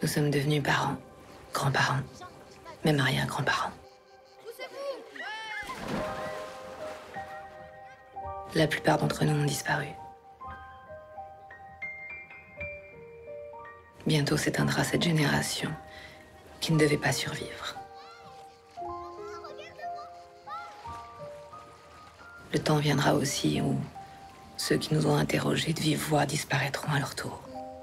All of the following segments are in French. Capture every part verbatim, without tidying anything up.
Nous sommes devenus parents, grands-parents, même arrière-grands-parents. La plupart d'entre nous ont disparu. Bientôt s'éteindra cette génération qui ne devait pas survivre. Le temps viendra aussi où ceux qui nous ont interrogés de vive voix disparaîtront à leur tour.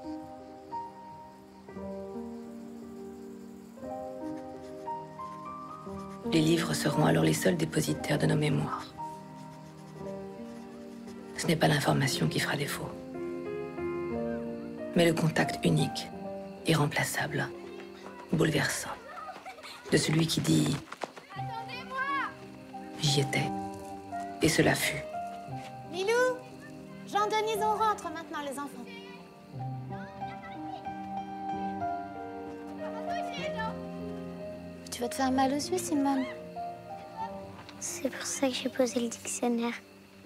Les livres seront alors les seuls dépositaires de nos mémoires. Ce n'est pas l'information qui fera défaut, mais le contact unique, irremplaçable, bouleversant, de celui qui dit « J'y étais, et cela fut ». Lilou, Jean-Denise, on rentre maintenant, les enfants. Tu vas te faire mal aux yeux, Simone? C'est pour ça que j'ai posé le dictionnaire.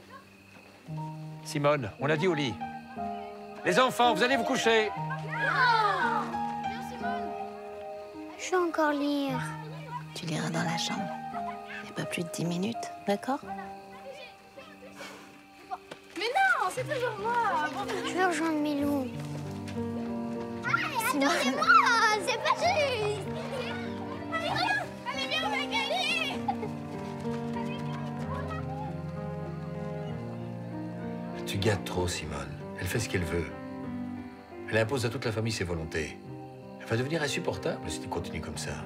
Simone, on a dit au lit. Les enfants, vous allez vous coucher. Je vais encore lire. Tu liras dans la chambre. Il n'y a pas plus de dix minutes, d'accord? Mais non, c'est toujours moi. Je veux rejoindre Milou. Attendez-moi, c'est pas juste. Allez, viens, allez, viens, on va gagner. Tu gâtes trop, Simone. Elle fait ce qu'elle veut. Elle impose à toute la famille ses volontés. Elle va devenir insupportable si tu continues comme ça.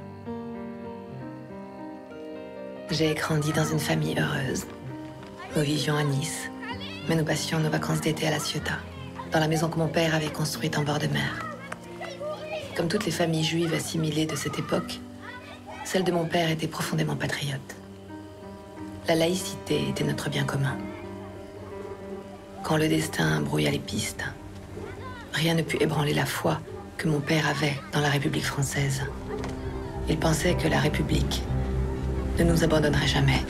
J'ai grandi dans une famille heureuse. Nous vivions à Nice, mais nous passions nos vacances d'été à La Ciotat, dans la maison que mon père avait construite en bord de mer. Comme toutes les familles juives assimilées de cette époque, celle de mon père était profondément patriote. La laïcité était notre bien commun. Quand le destin brouilla les pistes, rien ne put ébranler la foi que mon père avait dans la République française. Il pensait que la République ne nous abandonnerait jamais.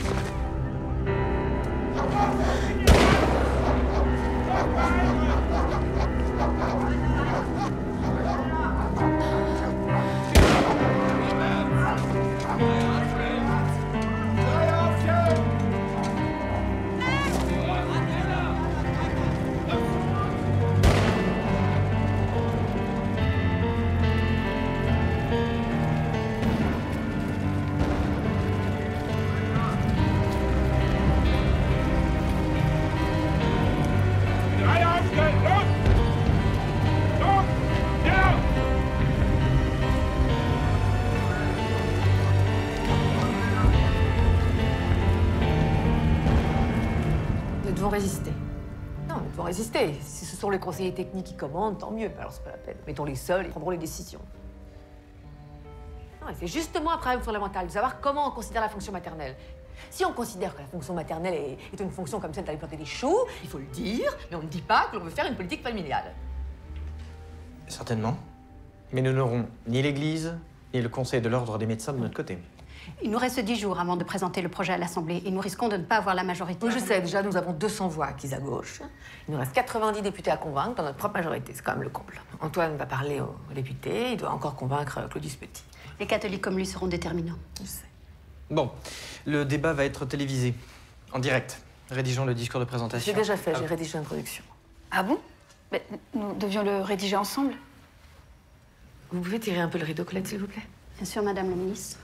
Nous devons résister. Non, nous devons résister. Si ce sont les conseillers techniques qui commandent, tant mieux. Alors c'est pas la peine. Mettons-les seuls, ils prendront les décisions. Non, et c'est justement un problème fondamental de savoir comment on considère la fonction maternelle. Si on considère que la fonction maternelle est, est une fonction comme celle d'aller planter des choux, il faut le dire, mais on ne dit pas que l'on veut faire une politique familiale. Certainement. Mais nous n'aurons ni l'Église, ni le Conseil de l'Ordre des médecins de notre côté. Il nous reste dix jours avant de présenter le projet à l'Assemblée et nous risquons de ne pas avoir la majorité. Oui, je sais, déjà, nous avons deux cents voix acquises à gauche. Il nous reste quatre-vingt-dix députés à convaincre dans notre propre majorité. C'est quand même le comble. Antoine va parler aux députés, il doit encore convaincre Claudius Petit. Les catholiques comme lui seront déterminants. Je sais. Bon, le débat va être télévisé, en direct. Rédigeons le discours de présentation. J'ai déjà fait, Ah. j'ai rédigé l'introduction. Ah bon? Mais nous devions le rédiger ensemble. Vous pouvez tirer un peu le rideau, Colette, s'il vous plaît? Bien sûr, Madame la Ministre.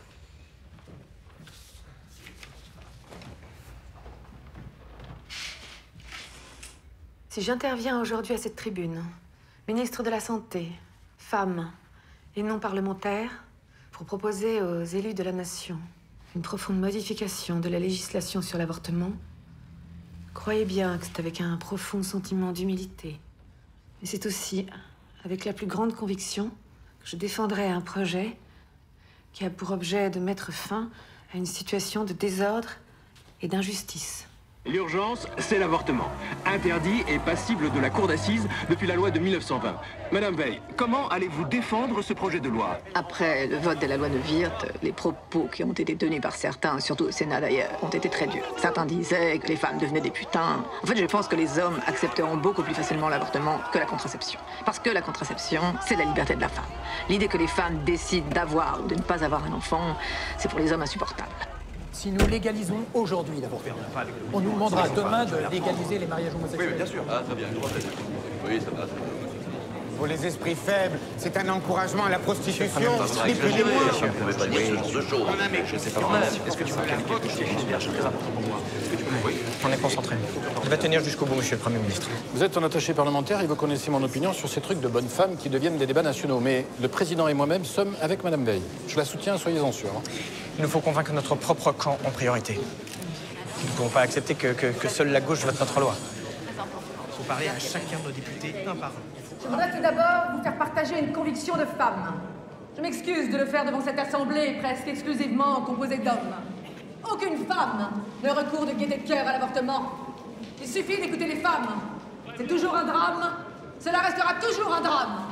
Si j'interviens aujourd'hui à cette tribune, ministre de la Santé, femme et non parlementaire, pour proposer aux élus de la nation une profonde modification de la législation sur l'avortement, croyez bien que c'est avec un profond sentiment d'humilité. Et c'est aussi avec la plus grande conviction que je défendrai un projet qui a pour objet de mettre fin à une situation de désordre et d'injustice. L'urgence, c'est l'avortement. Interdit et passible de la cour d'assises depuis la loi de mille neuf cent vingt. Madame Veil, comment allez-vous défendre ce projet de loi? Après le vote de la loi de Wirth, les propos qui ont été tenus par certains, surtout au Sénat d'ailleurs, ont été très durs. Certains disaient que les femmes devenaient des putains. En fait, je pense que les hommes accepteront beaucoup plus facilement l'avortement que la contraception. Parce que la contraception, c'est la liberté de la femme. L'idée que les femmes décident d'avoir ou de ne pas avoir un enfant, c'est pour les hommes insupportable. Si nous légalisons aujourd'hui l'avortement, on nous demandera demain de légaliser les mariages homosexuels. Oui, bien sûr. Ah, très bien. Oui, ça va. Pour les esprits faibles, c'est un encouragement à la prostitution, ni plus ni moins. On ne pouvait pas dire ce genre de choses. Je sais pas. Est-ce que tu peux qualifier quelque chose qui est très important pour moi? Est-ce que tu peux m'envoyer? On est concentré. Je vais tenir jusqu'au bout, monsieur le Premier ministre. Vous êtes un attaché parlementaire et vous connaissez mon opinion sur ces trucs de bonnes femmes qui deviennent des débats nationaux. Mais le président et moi-même sommes avec Madame Veil. Je la soutiens, soyez-en sûrs. Il nous faut convaincre notre propre camp en priorité. Nous ne pouvons pas accepter que, que, que seule la gauche vote notre loi. Il faut parler à chacun de nos députés un par un. Je voudrais tout d'abord vous faire partager une conviction de femme. Je m'excuse de le faire devant cette assemblée presque exclusivement composée d'hommes. Aucune femme ne recourt de gaieté de cœur à l'avortement. Il suffit d'écouter les femmes. C'est toujours un drame. Cela restera toujours un drame.